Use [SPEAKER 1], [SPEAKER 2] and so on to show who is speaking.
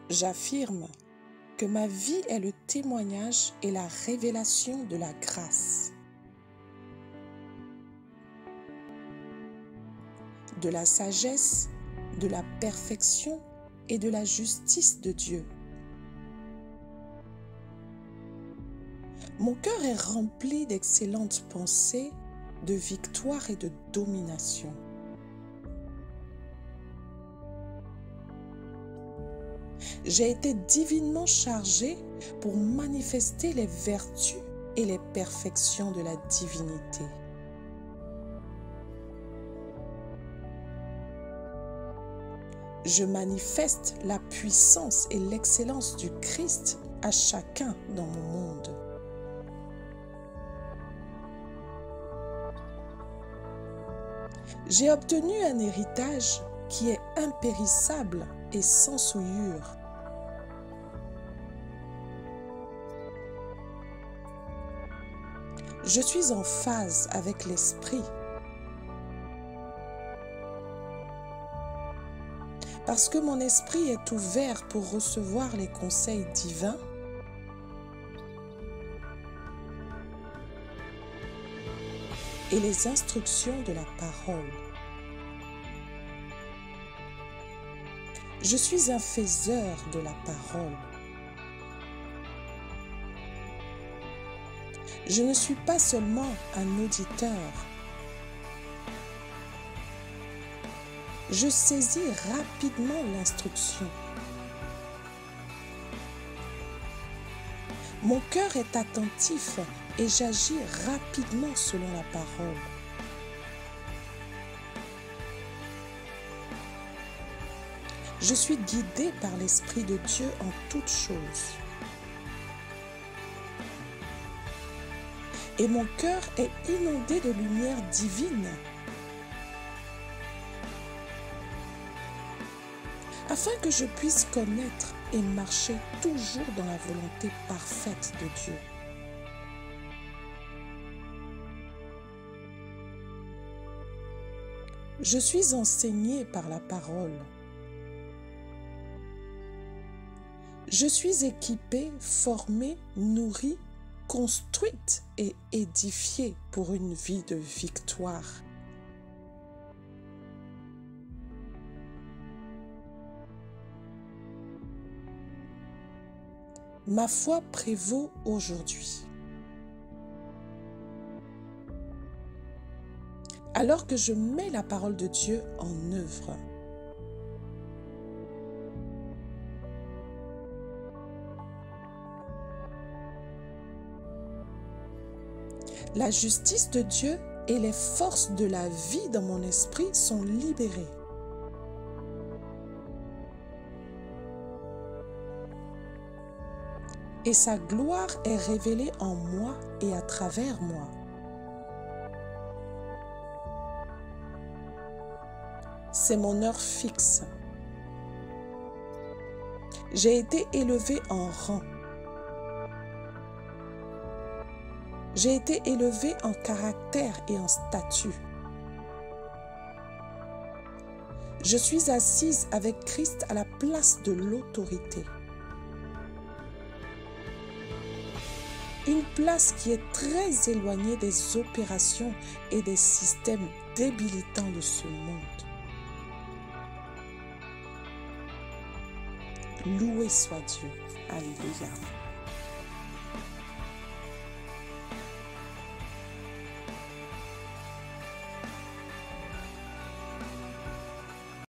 [SPEAKER 1] J'affirme que ma vie est le témoignage et la révélation de la grâce, de la sagesse, de la perfection et de la justice de Dieu. Mon cœur est rempli d'excellentes pensées, de victoire et de domination. J'ai été divinement chargé pour manifester les vertus et les perfections de la divinité. Je manifeste la puissance et l'excellence du Christ à chacun dans mon monde. J'ai obtenu un héritage qui est impérissable et sans souillure. Je suis en phase avec l'Esprit. Parce que mon esprit est ouvert pour recevoir les conseils divins, et les instructions de la parole. Je suis un faiseur de la parole. Je ne suis pas seulement un auditeur. Je saisis rapidement l'instruction. Mon cœur est attentif et j'agis rapidement selon la parole. Je suis guidé par l'Esprit de Dieu en toutes choses. Et mon cœur est inondé de lumière divine, afin que je puisse connaître et marcher toujours dans la volonté parfaite de Dieu. Je suis enseigné par la parole. Je suis équipée, formée, nourrie, construite et édifiée pour une vie de victoire. Ma foi prévaut aujourd'hui. Alors que je mets la parole de Dieu en œuvre. La justice de Dieu et les forces de la vie dans mon esprit sont libérées. Et sa gloire est révélée en moi et à travers moi. C'est mon heure fixe. J'ai été élevé en rang. J'ai été élevé en caractère et en statut. Je suis assise avec Christ à la place de l'autorité. Une place qui est très éloignée des opérations et des systèmes débilitants de ce monde. Loué soit Dieu. Alléluia.